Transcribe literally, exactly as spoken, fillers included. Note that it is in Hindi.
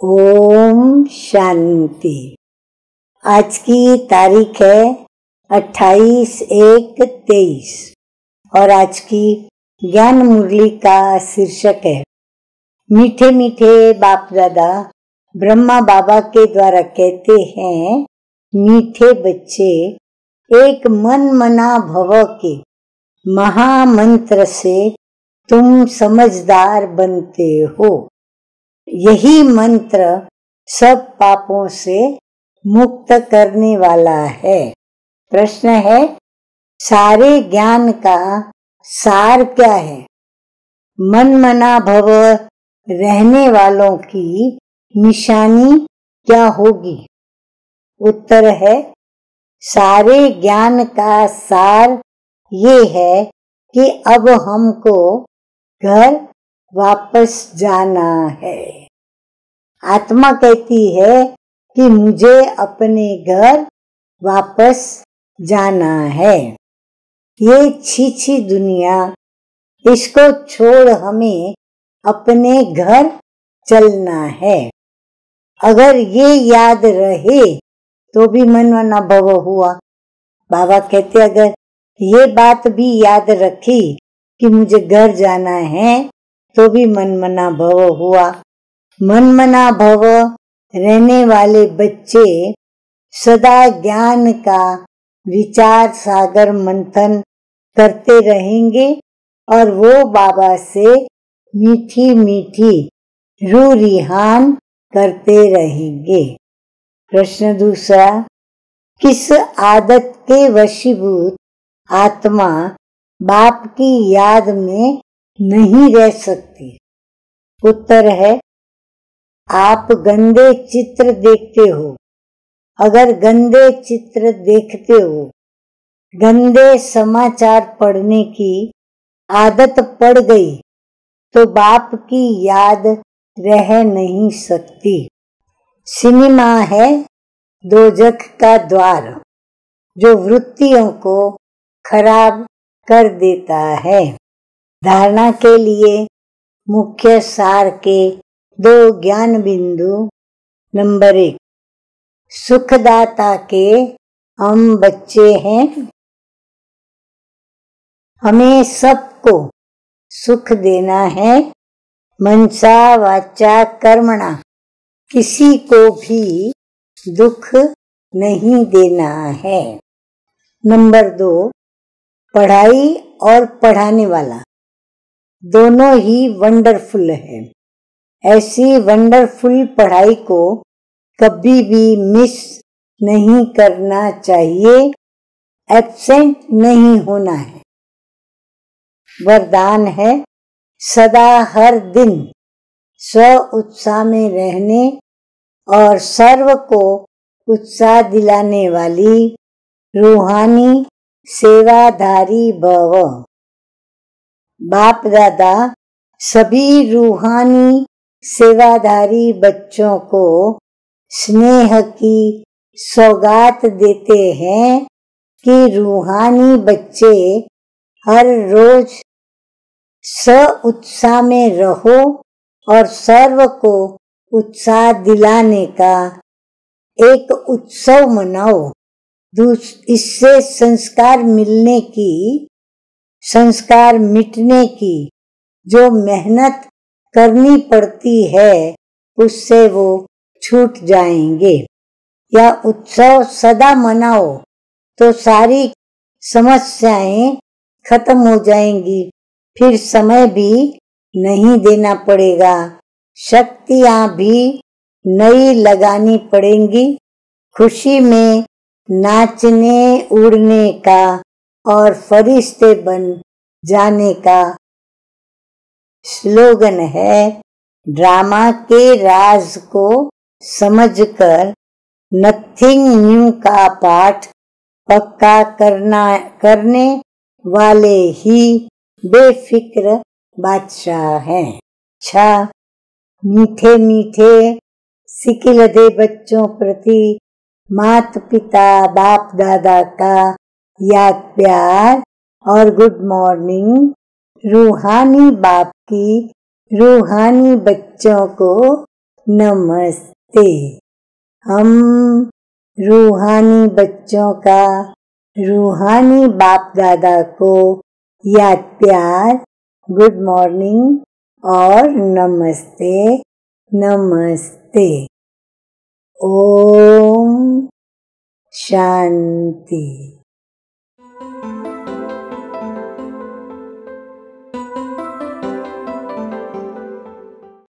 ओम शांति। आज की तारीख है अट्ठाईस एक तेईस और आज की ज्ञान मुरली का शीर्षक है मीठे मीठे बाप दादा ब्रह्मा बाबा के द्वारा कहते हैं, मीठे बच्चे एक मन मना भव के महामंत्र से तुम समझदार बनते हो। यही मंत्र सब पापों से मुक्त करने वाला है। प्रश्न है, सारे ज्ञान का सार क्या है? मन मना भव रहने वालों की निशानी क्या होगी? उत्तर है, सारे ज्ञान का सार ये है कि अब हमको घर वापस जाना है। आत्मा कहती है कि मुझे अपने घर वापस जाना है। ये छीछी दुनिया, इसको छोड़ हमें अपने घर चलना है। अगर ये याद रहे तो भी मनमना भव हुआ। बाबा कहते अगर ये बात भी याद रखी कि मुझे घर जाना है तो भी मनमना भव हुआ। मनमना भव रहने वाले बच्चे सदा ज्ञान का विचार सागर मंथन करते रहेंगे और वो बाबा से मीठी मीठी रूह रिहान करते रहेंगे। प्रश्न दूसरा, किस आदत के वशीभूत आत्मा बाप की याद में नहीं रह सकती? उत्तर है, आप गंदे चित्र देखते हो। अगर गंदे चित्र देखते हो, गंदे समाचार पढ़ने की आदत पड़ गई तो बाप की याद रह नहीं सकती। सिनेमा है दोजख का द्वार जो वृत्तियों को खराब कर देता है। धारणा के लिए मुख्य सार के दो ज्ञान बिंदु। नंबर एक, सुखदाता के हम बच्चे हैं। हमें सबको सुख देना है। मनसा वाचा कर्मणा, किसी को भी दुख नहीं देना है। नंबर दो, पढ़ाई और पढ़ाने वाला दोनों ही वंडरफुल है। ऐसी वंडरफुल पढ़ाई को कभी भी मिस नहीं करना चाहिए, एब्सेंट नहीं होना है। वरदान है, सदा हर दिन स्व उत्साह में रहने और सर्व को उत्साह दिलाने वाली रूहानी सेवाधारी भव। बाप दादा सभी रूहानी सेवाधारी बच्चों को स्नेह की सौगात देते हैं कि रूहानी बच्चे हर रोज स उत्साह में रहो और सर्व को उत्साह दिलाने का एक उत्सव मनाओ। इससे संस्कार मिलने की, संस्कार मिटने की जो मेहनत करनी पड़ती है उससे वो छूट जाएंगे। या उत्सव सदा मनाओ तो सारी समस्याएं खत्म हो जाएंगी, फिर समय भी नहीं देना पड़ेगा, शक्तियां भी नई लगानी पड़ेंगी। खुशी में नाचने उड़ने का और फरिश्ते बन जाने का स्लोगन है। ड्रामा के राज को समझकर नथिंग न्यू का पाठ पक्का करना करने वाले ही बेफिक्र बादशाह हैं। अच्छा, मीठे मीठे सिकिलधे बच्चों प्रति माता पिता बाप दादा का याद प्यार और गुड मॉर्निंग। रूहानी बाप की रूहानी बच्चों को नमस्ते। हम रूहानी बच्चों का रूहानी बाप दादा को याद प्यार, गुड मॉर्निंग और नमस्ते नमस्ते। ओम शांति।